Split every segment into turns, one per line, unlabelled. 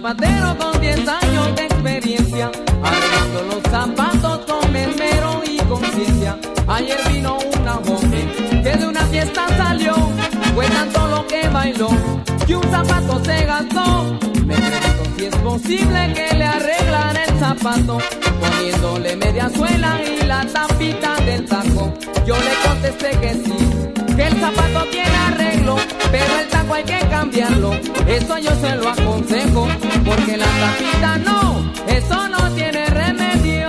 zapatero con 10 años de experiencia, arreglando los zapatos con esmero y conciencia. Ayer vino una joven que de una fiesta salió, fue tanto lo que bailó que un zapato se gastó. Me pregunto si es posible que le arreglan el zapato, poniéndole media suela y la tapita del taco. Yo le contesté que sí, que el zapato tiene arreglo, pero el taco hay que cambiarlo. Eso yo se lo aconsejo, porque la tapita no, eso no tiene remedio.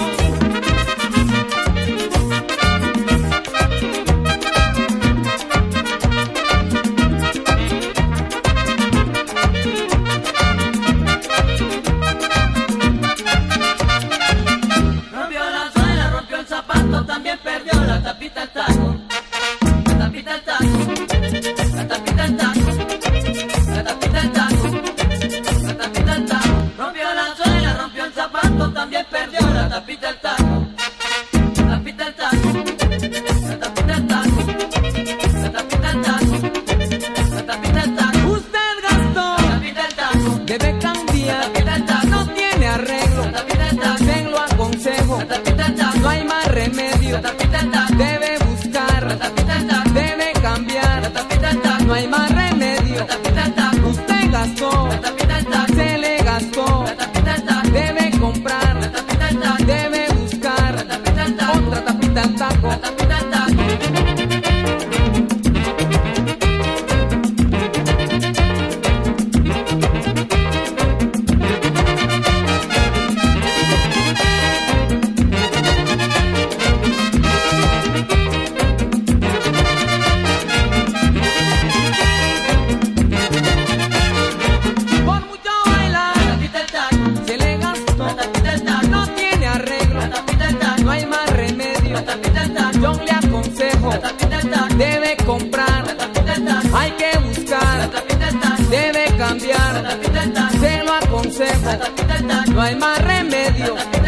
Rompió la suela, rompió el zapato, también perdió la tapita del taco. La tapita del taco, la tapita del taco, la tapita del taco, la tapita del taco. Rompió la suela, rompió el zapato, también perdió la tapita del taco. La tapita del taco, la tapita del taco, la tapita del taco, la tapita del taco.
Usted gastó,
La tapita del taco,
debe cambiar,
la tapita del taco,
no tiene arreglo,
la tapita del taco,
se lo aconsejo,
la tapita del taco,
no hay más remedio.
la tapita del taco,
Debe
la
buscar,
tapita del taco,
debe cambiar,
la tapita del taco,
no hay más remedio.
la tapita del taco,
Usted gastó,
la tapita del taco,
se le gastó,
la tapita del taco,
debe comprar,
la tapita del taco,
debe buscar
la tapita del taco,
otra tapita al taco.
la tapita del taco.
Por mucho bailar,
La tapita del taco,
se le gastó,
la tapita del taco,
no tiene arreglo,
la tapita del taco,
no hay más remedio.
la tapita del taco,
Yo le aconsejo,
la tapita del taco,
debe comprar,
la tapita del taco,
hay que
la
buscar,
tapita del taco,
debe
la
cambiar,
tapita del taco,
se lo aconsejo,
la tapita del taco,
no hay más remedio.
la tapita